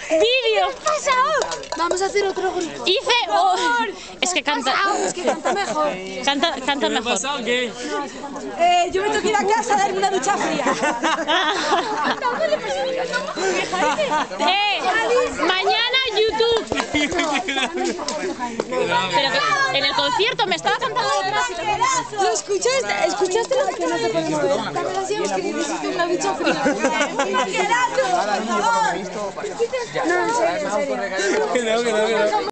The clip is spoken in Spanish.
vídeo. Vamos a hacer otro grupo. Hice... es que canta... Es que canta mejor. Canta mejor. ¿Qué? Yo me tengo que ir a casa a darme una ducha fría. Mañana YouTube. Pero que en el concierto me estaba cantando detrás. ¿Lo escuchaste? ¿Escuchaste lo que no te podemos ver? También hacíamos que necesito una ducha fría. ¡Maquerazo! ¡Por favor! No, en serio, en serio. Que no.